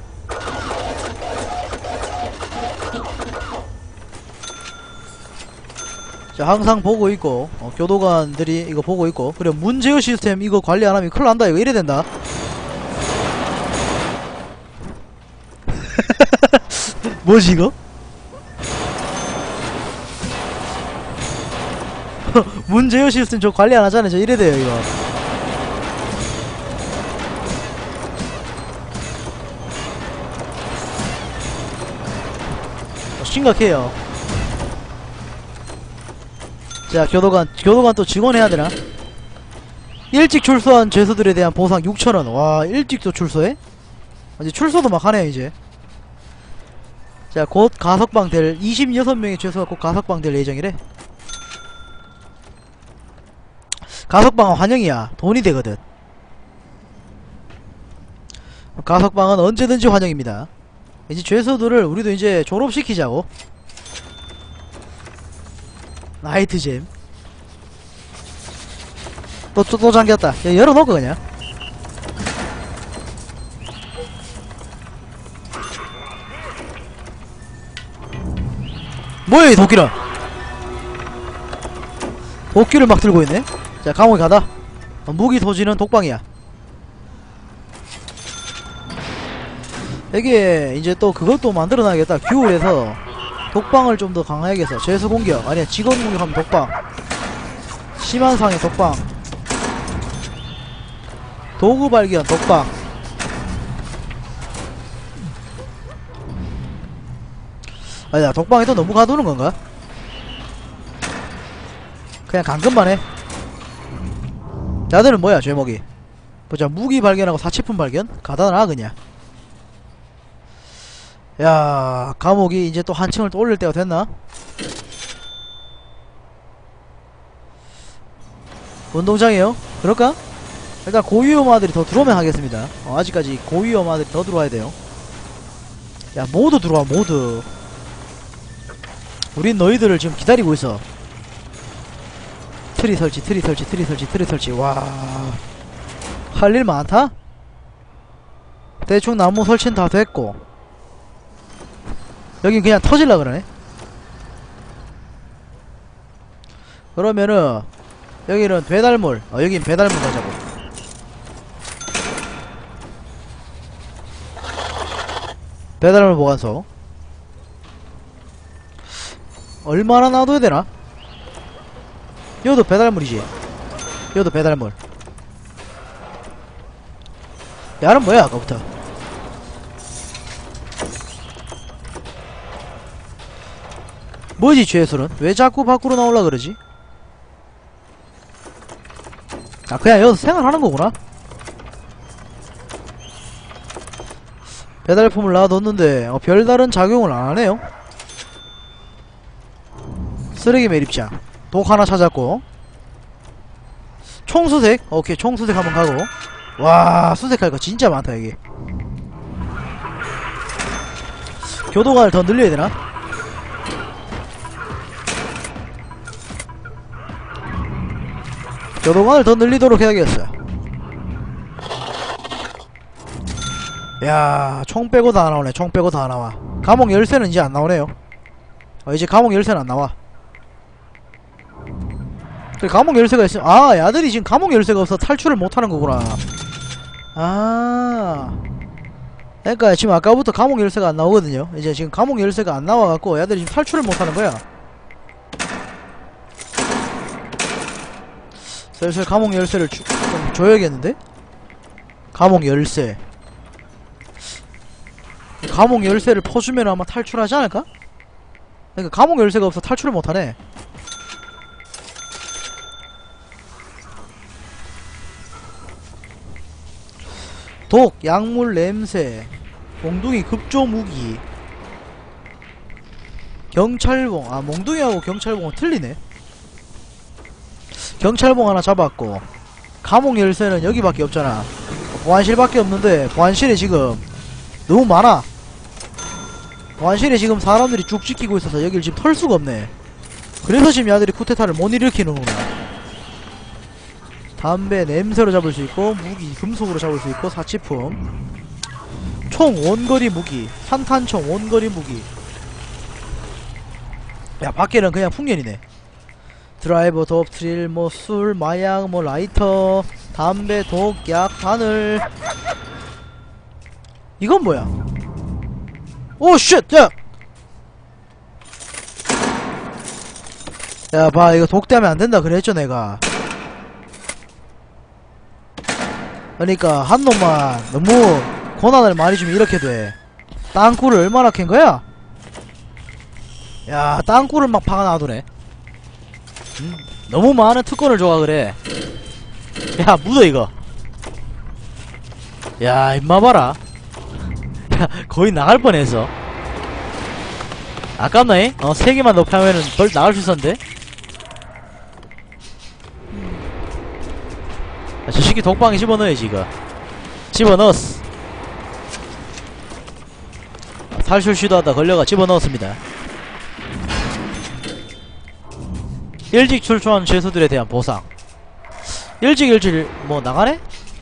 자, 항상 보고 있고, 어, 교도관들이 이거 보고 있고, 그리고 문제의 시스템 이거 관리 안 하면 큰일 난다. 이거 이래 된다. 뭐지 이거? 문제의 시스템 저 관리 안 하잖아요. 저 이래 돼요 이거. 어, 심각해요. 자, 교도관, 교도관 또 직원해야 되나? 일찍 출소한 죄수들에 대한 보상 육천 원. 와, 일찍 또 출소해? 이제 출소도 막 하네요, 이제. 자, 곧 가석방 될, 이십육 명의 죄수가 곧 가석방 될 예정이래. 가석방은 환영이야. 돈이 되거든. 가석방은 언제든지 환영입니다. 이제 죄수들을 우리도 이제 졸업시키자고. 나이트잼. 또, 또, 또 잠겼다. 야, 열어놓고 그냥. 뭐야 이 도끼는. 도끼를 막 들고 있네. 자, 감옥에 가다. 어, 무기 소지는 독방이야. 이게 이제 또 그것도 만들어놔야겠다. 규율에서 독방을 좀 더 강화해야겠어. 죄수 공격 아니야 직원 공격하면 독방, 심한 상해 독방, 도구 발견 독방. 아니야, 독방에 또 너무 가두는 건가? 그냥 감금만 해. 나들은 뭐야 죄목이. 보자, 무기 발견하고 사치품 발견? 가다놔 그냥. 야, 감옥이 이제 또 한층을 또 올릴 때가 됐나? 운동장이요? 그럴까? 일단 고위험아들이 더 들어오면 하겠습니다. 어, 아직까지 고위험아들이 더 들어와야 돼요. 야, 모두 들어와 모두. 우린 너희들을 지금 기다리고 있어. 트리 설치 트리 설치 트리 설치 트리 설치. 와, 할 일 많다? 대충 나무 설치는 다 됐고 여긴 그냥 터질라 그러네. 그러면은 여기는 배달물. 어 여긴 배달물 가자고. 배달물 보관소. 얼마나 놔둬야 되나? 이것도 배달물이지. 이것도 배달물. 야는 뭐야 아까부터. 뭐지 죄술은? 왜 자꾸 밖으로 나올라 그러지? 아 그냥 여기서 생활하는 거구나. 배달품을 놔뒀는데 어, 별다른 작용을 안 하네요. 쓰레기 매립장. 독 하나 찾았고. 총수색. 오케이 총수색 한번 가고. 와 수색할 거 진짜 많다 여기. 교도관을 더 늘려야 되나? 교도관을 더 늘리도록 해야겠어. 야, 총 빼고 다 나오네. 총 빼고 다 나와. 감옥 열쇠는 이제 안 나오네요. 어, 이제 감옥 열쇠는 안 나와. 그래, 감옥 열쇠가 있으면, 아, 야들이 지금 감옥 열쇠가 없어 탈출을 못 하는 거구나. 아. 그러니까 지금 아까부터 감옥 열쇠가 안 나오거든요. 이제 지금 감옥 열쇠가 안 나와갖고 야들이 지금 탈출을 못 하는 거야. 슬슬 감옥 열쇠를 주, 좀 줘야겠는데? 감옥 열쇠. 감옥 열쇠를 퍼주면 아마 탈출하지 않을까? 그러니까 감옥 열쇠가 없어 탈출을 못하네. 독, 약물 냄새, 몽둥이 급조 무기, 경찰봉. 아 몽둥이하고 경찰봉은 틀리네. 경찰봉 하나 잡았고 감옥 열쇠는 여기밖에 없잖아. 보안실밖에 없는데 보안실에 지금 너무 많아. 보안실에 지금 사람들이 쭉 지키고 있어서 여길 지금 털 수가 없네. 그래서 지금 야들이 쿠데타를 못 일으키는구나. 담배 냄새로 잡을 수 있고 무기 금속으로 잡을 수 있고 사치품 총 원거리 무기 산탄총 원거리 무기. 야 밖에는 그냥 풍년이네. 드라이버, 도업, 트릴, 뭐 술, 마약, 뭐 라이터, 담배, 독, 약, 바늘. 이건 뭐야? 오 쉣! 야! 야 봐 이거 독대하면 안된다 그랬죠 내가. 그러니까 한 놈만 너무 고난을 많이 주면 이렇게 돼. 땅굴을 얼마나 캔 거야? 야 땅굴을 막 파가 놔두네. 음, 너무 많은 특권을 줘가 그래. 야 묻어 이거. 야 임마 봐라. 야 거의 나갈 뻔했어. 아깝나잉? 어 세 개만 더 파면은 벌 나갈 수 있었는데. 야, 저 새끼 독방에 집어넣어야지 이거. 집어넣었어. 탈출 시도하다 걸려가 집어넣었습니다. 일찍 출소한 죄수들에 대한 보상. 일찍 일찍 뭐 나가네?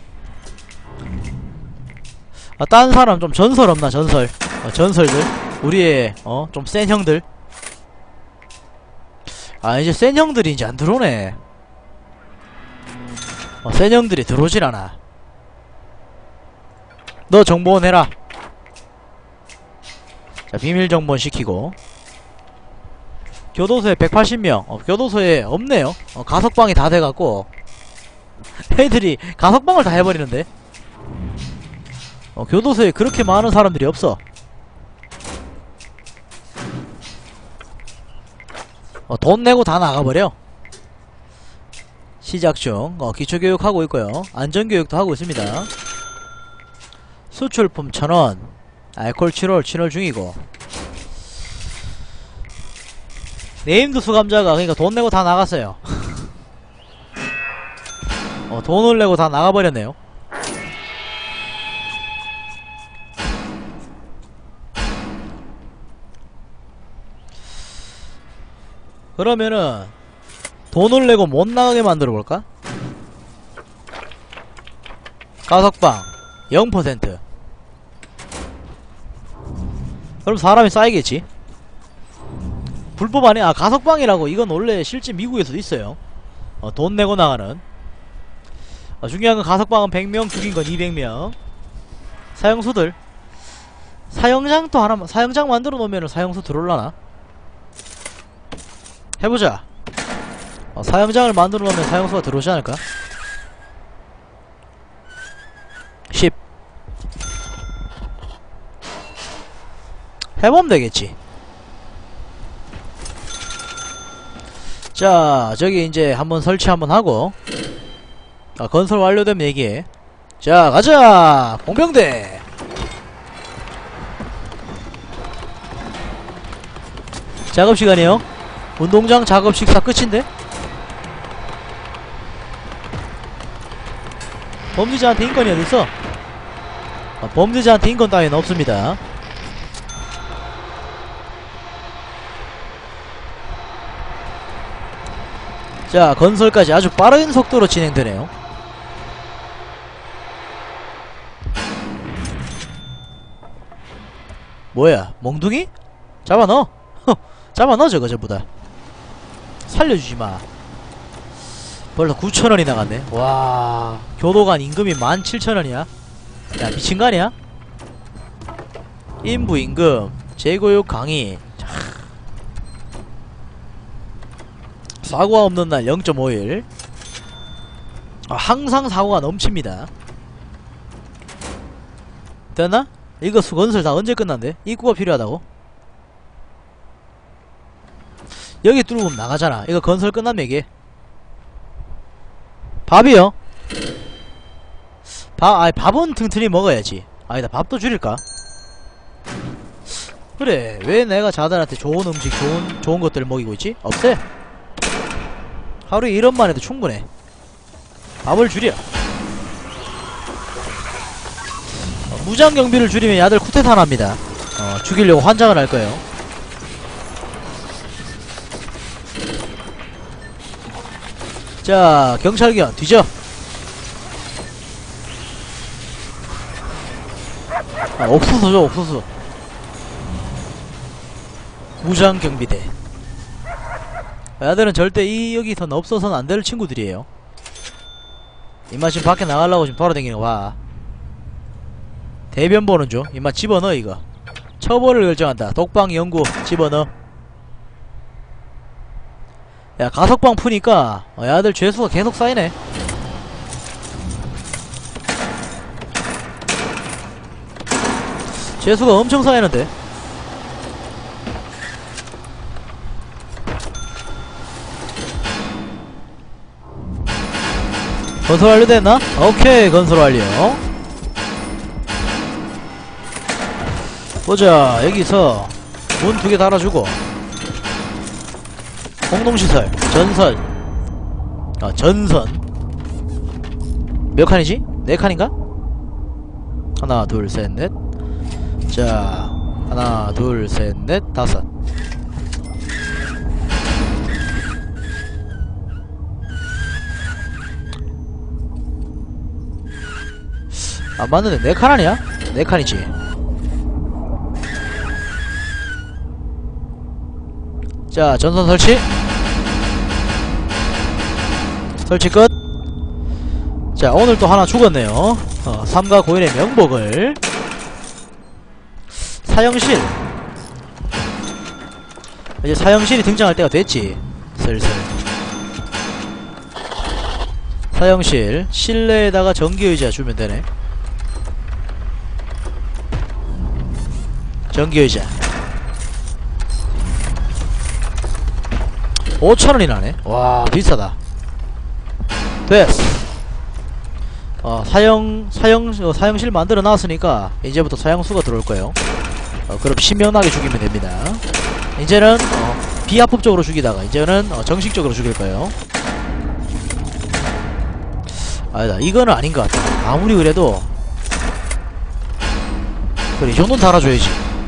아 딴 사람 좀 전설 없나 전설. 어, 전설들 우리의 어 좀 센 형들. 아 이제 센 형들이 이제 안 들어오네. 어, 센 형들이 들어오질 않아. 너 정보원 해라. 자 비밀 정보원 시키고. 교도소에 백팔십 명. 어, 교도소에 없네요. 어, 가석방이 다 돼갖고 애들이 가석방을 다 해버리는데. 어, 교도소에 그렇게 많은 사람들이 없어. 어, 돈 내고 다 나가버려. 시작 중. 어, 기초교육 하고 있고요. 안전교육도 하고 있습니다. 수출품 천 원. 알콜 칠 월 칠 월 중이고. 네임드 수감자가 그니까 돈 내고 다 나갔어요. 어 돈을 내고 다 나가버렸네요. 그러면은 돈을 내고 못 나가게 만들어볼까? 가석방 영 퍼센트. 그럼 사람이 쌓이겠지. 불법 아니야. 아, 가석방이라고. 이건 원래 실제 미국에서도 있어요. 어, 돈 내고 나가는. 어, 중요한 건 가석방은 백 명, 죽인 건 이백 명. 사형수들. 사형장 또 하나, 사형장 만들어 놓으면 사형수 들어올라나? 해보자. 어, 사형장을 만들어 놓으면 사형수가 들어오지 않을까? 십. 해보면 되겠지. 자, 저기 이제 한번 설치 한번 하고, 아, 건설 완료되면 얘기해. 자, 가자! 공병대! 작업시간이요? 운동장 작업 식사 끝인데? 범죄자한테 인권이 어딨어? 아, 범죄자한테 인권 따위는 없습니다. 자, 건설까지 아주 빠른 속도로 진행되네요. 뭐야, 몽둥이? 잡아넣어. 잡아넣어 저거 전부다. 살려주지마. 벌써 구천원이 나갔네. 와, 교도관 임금이 만 칠천원이야 야, 미친거 아니야? 인부 임금 재교육 강의. 사고가 없는 날 영 점 오 일. 아, 항상 사고가 넘칩니다. 됐나? 이거 건설 다 언제 끝난대? 입구가 필요하다고? 여기 뚫고 나가잖아. 이거 건설 끝나면 이게 밥이요? 밥, 아이 밥은 튼튼히 먹어야지. 아니다, 밥도 줄일까? 그래, 왜 내가 자들한테 좋은 음식, 좋은 좋은 것들을 먹이고 있지? 없애. 하루에 이런만 해도 충분해. 밥을 줄여. 어, 무장경비를 줄이면 야들 쿠데타 납니다. 어, 죽이려고 환장을 할 거예요. 자, 경찰견 뒤져. 아, 옥수수 줘, 옥수수. 무장경비대. 야들은 절대 이 여기선 없어서는 안 될 친구들이에요. 임마 지금 밖에 나가려고 지금 돌아다니는 거 봐. 대변 보는 중. 임마 집어넣어 이거. 처벌을 결정한다. 독방 연구 집어넣어. 야, 가석방 푸니까 어, 야들 죄수가 계속 쌓이네. 죄수가 엄청 쌓이는데. 건설 완료됐나? 오케이, 건설 완료. 보자, 여기서 문 두 개 달아주고 공동시설, 전선. 아, 전선 몇 칸이지? 네 칸인가? 하나, 둘, 셋, 넷. 자, 하나, 둘, 셋, 넷, 다섯. 아, 맞는데 네 칸 아니야? 네 칸이지. 자, 전선 설치. 설치 끝. 자, 오늘 또 하나 죽었네요. 어, 삼가 고인의 명복을. 사형실. 이제 사형실이 등장할 때가 됐지. 슬슬. 사형실. 실내에다가 전기의자 주면 되네. 전기의자. 오천원이 나네. 와, 비싸다. 됐어. 어, 사형, 사형, 어, 사형실 만들어 놨으니까 이제부터 사형수가 들어올 거예요. 어, 그럼 신명나게 죽이면 됩니다. 이제는 어, 비합법적으로 죽이다가 이제는 어, 정식적으로 죽일 거예요. 아니다, 이거는 아닌 것 같다. 아무리 그래도 그래, 이 정도는 달아줘야지.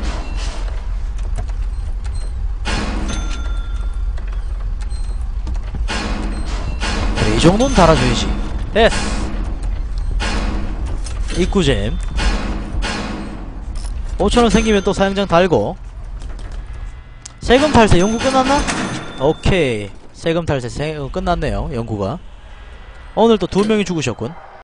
그래, 이 정도는 달아줘야지. 됐어. 입구잼. 오천원 생기면 또 사형장 달고. 세금 탈세 연구 끝났나? 오케이. 세금 탈세 세, 어, 끝났네요. 연구가. 오늘 또 두 명이 죽으셨군.